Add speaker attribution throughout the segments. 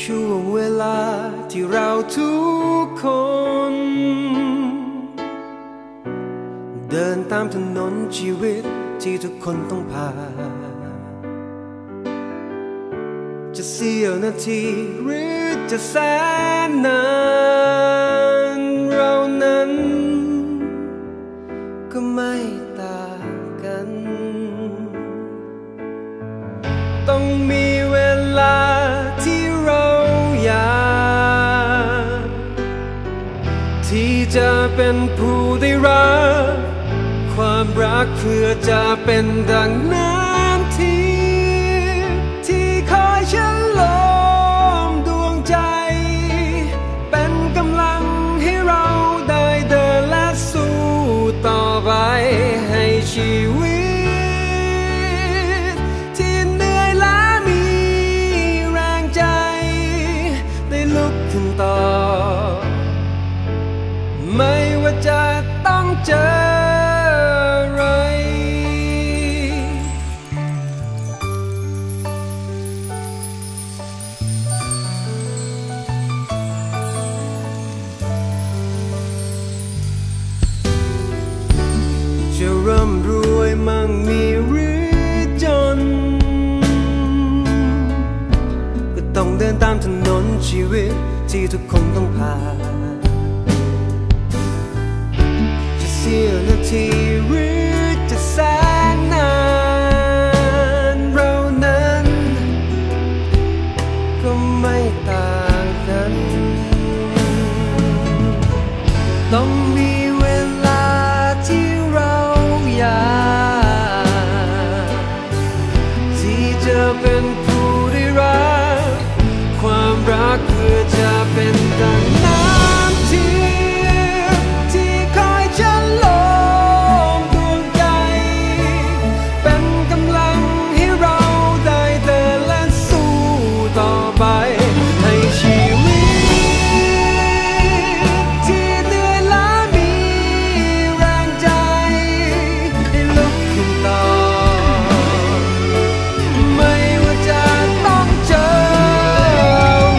Speaker 1: ช่วงเวลาที่เราทุกคนเดินตามถนนชีวิตที่ทุกคนต้องผ่านจะเสี้ยวนาทีหรือจะแสนนานเรานั้นก็ไม่ต่างกันต้องมีเวลาที่เราอยากที่จะเป็นผู้ได้รับความรักเพื่อจะเป็นดังน้ำที่คอยฉันลมดวงใจเป็นกำลังให้เราได้เดินและสู้ต่อไปให้ชีวิตที่เหนื่อยล้ามีแรงใจได้ลุกขึ้นต่อไม่ว่าจะต้องเจอจะร่ำรวยมั่งมีหรือจนก็ต้องเดินตามถนนชีวิตที่ทุกคนต้องผ่านจะเสี้ยวนาทีหรือจะแสนนานเรานั้นก็ไม่ต่างกันต้องมีเวลาที่เราอยากที่จะเป็นผู้ได้รับความรักเพื่อจะเป็นดังน้ำที่คอยฉันลมดวงใจเป็นกำลังให้เราได้เดินและสู้ต่อไปให้ชีวิตที่เหนื่อยล้ามีแรงใจให้ลุกขึ้นต่อไม่ว่าจะต้องเจออะไร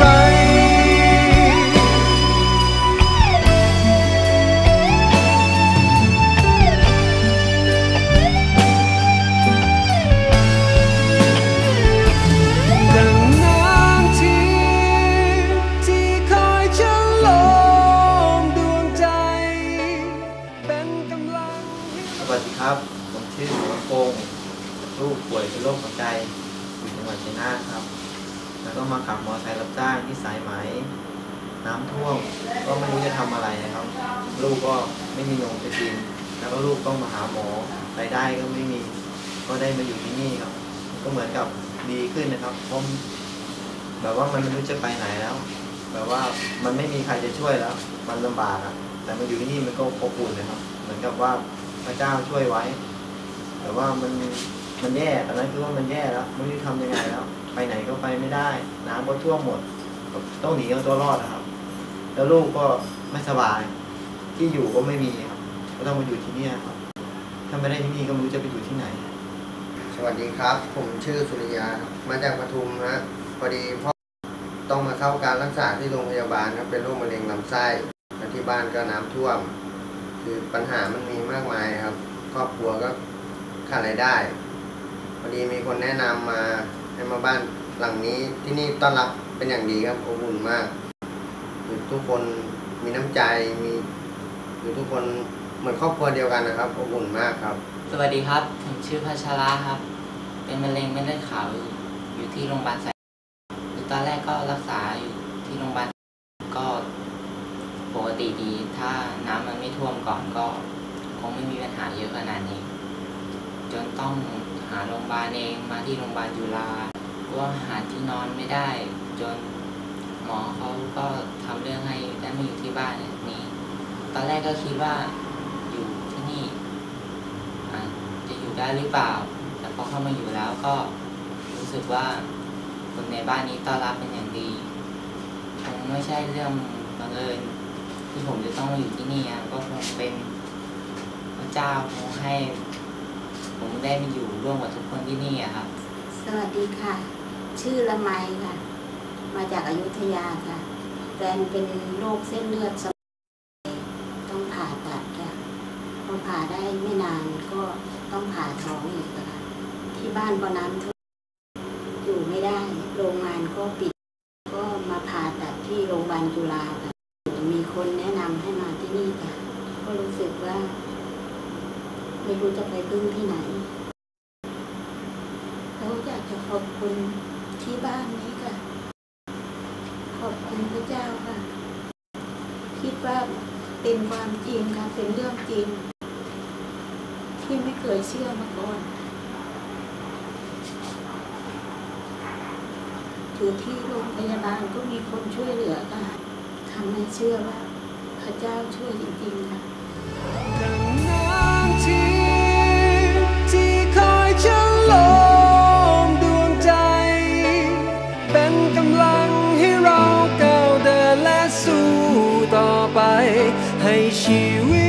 Speaker 1: ดังน้ำที่คอยฉันลมดวงใจเป็นกำลัง
Speaker 2: สวัสดีครับผมชื่อหมอโกงลูกป่วยเป็นโรคหัวใจอยู่จังหวัดชัยนาทครับแล้วก็มาขับมอเตอร์ไซค์รับจ้างที่สายไหมน้ำท่วมก็ไม่รู้จะทำอะไรนะครับลูกก็ไม่มีนมจะกินแล้วก็ลูกต้องมาหาหมอรายได้ก็ไม่มีก็ได้มาอยู่ที่นี่ครับก็เหมือนกับดีขึ้นนะครับเพราะแบบว่ามันไม่รู้จะไปไหนแล้วแบบว่ามันไม่มีใครจะช่วยแล้วมันลำบากอะแต่มาอยู่ที่นี่มันก็อบอุ่นนะครับเหมือนกับว่าพระเจ้าช่วยไว้แต่ว่ามันแย่ตอนนั้นคือว่ามันแย่แล้วไม่รู้ทำยังไงแล้วไปไหนก็ไปไม่ได้น้ำก็ท่วมหมดต้องหนีเอาตัวรอดนะครับแล้วลูกก็ไม่สบายที่อยู่ก็ไม่มีครับก็ต้องมาอยู่ที่นี่ครับถ้าไม่ได้ที่นี่ก็ไม่รู้จะไปอยู่ที่ไหน
Speaker 3: สวัสดีครับผมชื่อสุริยามาจากปทุมนะพอดีพ่อต้องมาเข้าการรักษาที่โรงพยาบาลครับเป็นโรคมะเร็งลำไส้และที่บ้านก็น้ำท่วมคือปัญหามันมีมากมายครับครอบครัวก็ขาดรายได้พอดีมีคนแนะนำมาให้มาบ้านหลังนี้ที่นี่ต้อนรับเป็นอย่างดีครับอบอุ่นมากคือทุกคนมีน้ำใจคือทุกคนเหมือนครอบครัวเดียวกันนะครับอบอุ่นมากครับ
Speaker 4: สวัสดีครับผมชื่อพัชราครับเป็นมะเร็งเม็ดเลือดขาวอยู่ที่โรงพยาบาลสายตอนแรกก็รักษาอยู่ที่โรงพยาบาลก็ปกติดีถ้าน้ำมันไม่ท่วมก่อนก็คงไม่มีปัญหาเยอะขนาดนี้จนต้องหาโรงพยาบาลเองมาที่โรงพยาบาลจุฬาก็หาที่นอนไม่ได้จนหมอเขาก็ทำเรื่องให้ได้มาอยู่ที่บ้านนี้ตอนแรกก็คิดว่าอยู่ที่นี่จะอยู่ได้หรือเปล่าแต่พอเข้ามาอยู่แล้วก็รู้สึกว่าคนในบ้านนี้ต้อนรับเป็นอย่างดีคงไม่ใช่เรื่องบังเอิญที่ผมจะต้องมาอยู่ที่นี่ก็คงเป็นพระเจ้าคงให้ผมได้มาอยู่ร่วมกับทุกคนที่นี่ครับ
Speaker 5: สวัสดีค่ะชื่อละไมค่ะมมาจากอยุธยาค่ะแฟนเป็นโรคเส้นเลือดสมองต้องผ่าตัดค่ะพอผ่าได้ไม่นานก็ต้องผ่าท้องอีกค่ะที่บ้านก็น้ำท่วมอยู่ไม่ได้โรงงานก็ปิดก็มาผ่าตัดที่โรงพยาบาลจุฬาค่ะมีคนแนะนำให้มาที่นี่ค่ะก็รู้สึกว่าไม่รู้จะไปพึ่งที่ไหนแล้วอยากจะขอบคุณที่บ้านนี้ค่ะขอบคุณพระเจ้าค่ะคิดว่าเป็นความจริงค่ะเป็นเรื่องจริงที่ไม่เคยเชื่อมาก่อนอยู่ที่โรงพยาบาลก็มีคนช่วยเหลือค่ะทำให้เชื่อว่าพระเจ้าช่วยจริงๆค่ะ
Speaker 1: ดังน้ำที่คอยฉลมดวงใจเป็นกำลังให้เราก้าวเดินและสู้ต่อไปให้ชีวิต